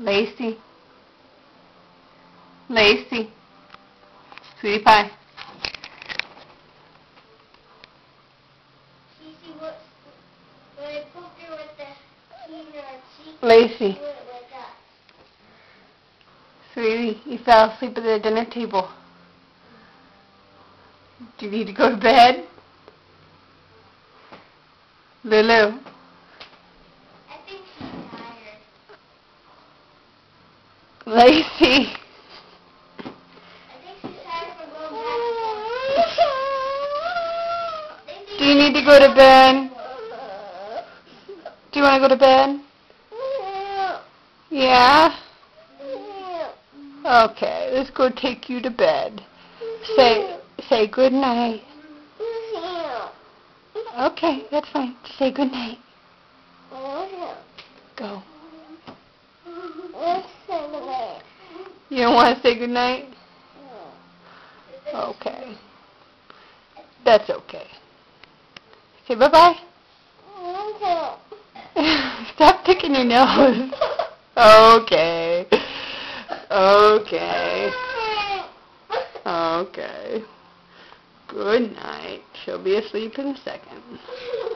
Lacey. Lacey. Sweetie pie. Lacey. Sweetie, you fell asleep at the dinner table. Do you need to go to bed? Lulu. I think she's tired. Lacey. I think she's tired from going back and forth. Do you need to go to bed? Do you want to go to bed? Yeah? Okay, let's go take you to bed. Say good night. Okay, that's fine. Say good night. Go. You don't want to say good night? Okay. That's okay. Say bye-bye. Stop picking your nose. Okay. Okay. Okay. Good night. She'll be asleep in a second.